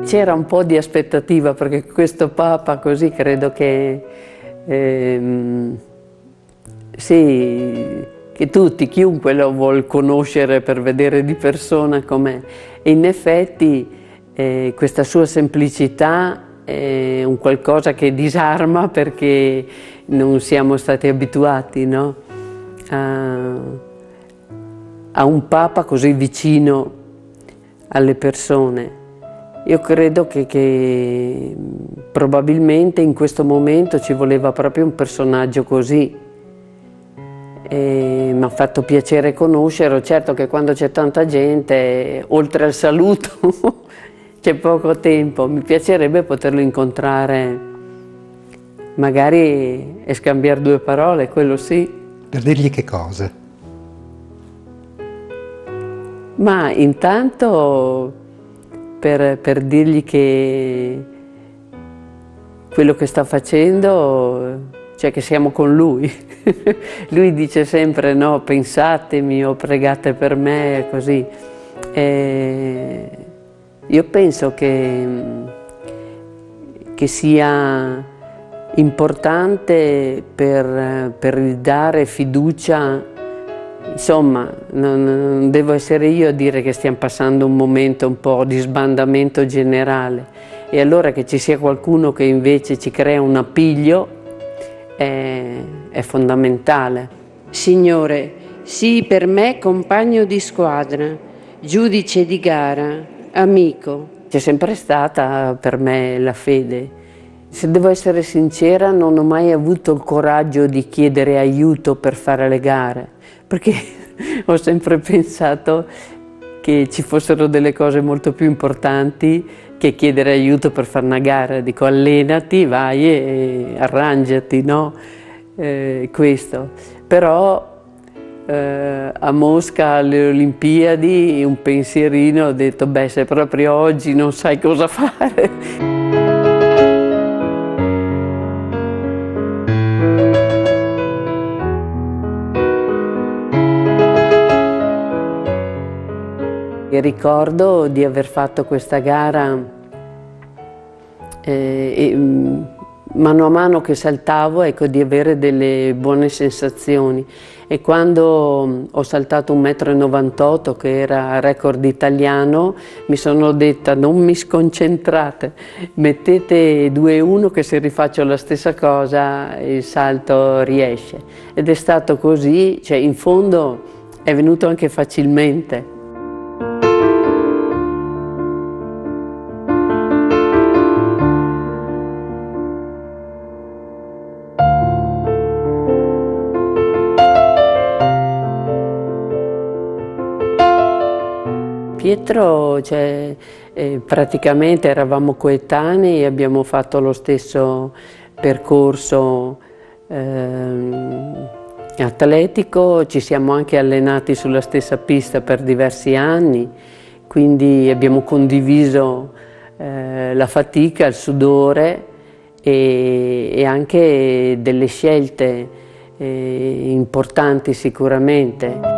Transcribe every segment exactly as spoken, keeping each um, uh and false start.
c'era un po' di aspettativa, perché questo Papa così credo che, ehm, sì, che tutti, chiunque lo vuol conoscere per vedere di persona com'è. E in effetti eh, questa sua semplicità è un qualcosa che disarma, perché non siamo stati abituati, no? a, a un Papa così vicino alle persone. Io credo che, che probabilmente in questo momento ci voleva proprio un personaggio così. Mi ha fatto piacere conoscerlo. Certo che quando c'è tanta gente, oltre al saluto, c'è poco tempo. Mi piacerebbe poterlo incontrare, magari, e scambiare due parole, quello sì. Per dirgli che cosa? Ma intanto per, per dirgli che quello che sta facendo, cioè che siamo con lui. Lui dice sempre, no, pensatemi o pregate per me, così. E io penso che, che sia importante per, per dare fiducia. Insomma, non, non devo essere io a dire che stiamo passando un momento un po' di sbandamento generale, e allora che ci sia qualcuno che invece ci crea un appiglio è, è fondamentale. Signore, sii per me compagno di squadra, giudice di gara, amico. C'è sempre stata per me la fede. Se devo essere sincera, non ho mai avuto il coraggio di chiedere aiuto per fare le gare, perché ho sempre pensato che ci fossero delle cose molto più importanti che chiedere aiuto per fare una gara. Dico, allenati, vai e arrangiati, no? Eh, questo. Però eh, a Mosca alle Olimpiadi un pensierino, ho detto, beh, se proprio oggi non sai cosa fare. E ricordo di aver fatto questa gara eh, e mano a mano che saltavo, ecco, di avere delle buone sensazioni. E quando ho saltato un metro e novantotto, che era record italiano, mi sono detta, non mi sconcentrate, mettete due e uno che se rifaccio la stessa cosa il salto riesce. Ed è stato così, cioè in fondo è venuto anche facilmente. Pietro, cioè, eh, praticamente eravamo coetanei, abbiamo fatto lo stesso percorso eh, atletico, ci siamo anche allenati sulla stessa pista per diversi anni, quindi abbiamo condiviso eh, la fatica, il sudore e, e anche delle scelte eh, importanti sicuramente.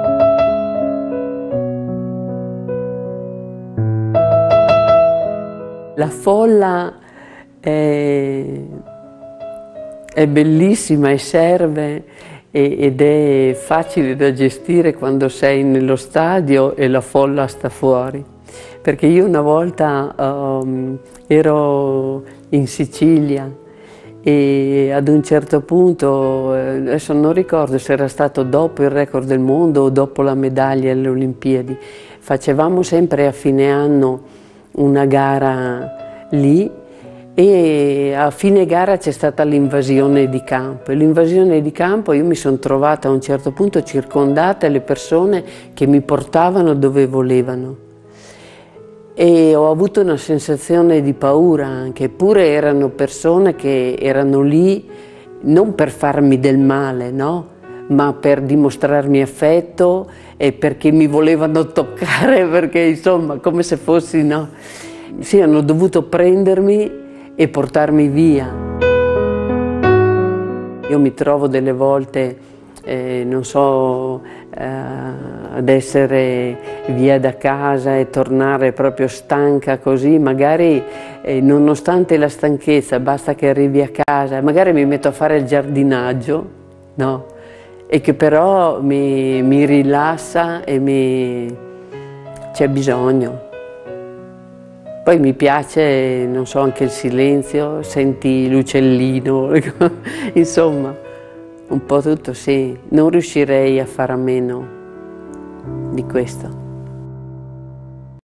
La folla è, è bellissima e serve ed è facile da gestire quando sei nello stadio e la folla sta fuori. Perché io una volta um, ero in Sicilia e ad un certo punto, adesso non ricordo se era stato dopo il record del mondo o dopo la medaglia alle Olimpiadi, facevamo sempre a fine anno una gara lì e a fine gara c'è stata l'invasione di campo. E l'invasione di campo, io mi sono trovata a un certo punto circondata dalle persone che mi portavano dove volevano e ho avuto una sensazione di paura anche, eppure erano persone che erano lì non per farmi del male, no? Ma per dimostrarmi affetto e perché mi volevano toccare, perché insomma come se fossi, no? Sì, hanno dovuto prendermi e portarmi via. Io mi trovo delle volte, eh, non so, eh, ad essere via da casa e tornare proprio stanca così, magari eh, nonostante la stanchezza, basta che arrivi a casa, magari mi metto a fare il giardinaggio, no? E che però mi, mi rilassa e mi... c'è bisogno. Poi mi piace, non so, anche il silenzio, senti l'uccellino, insomma, un po' tutto, sì. Non riuscirei a fare a meno di questo.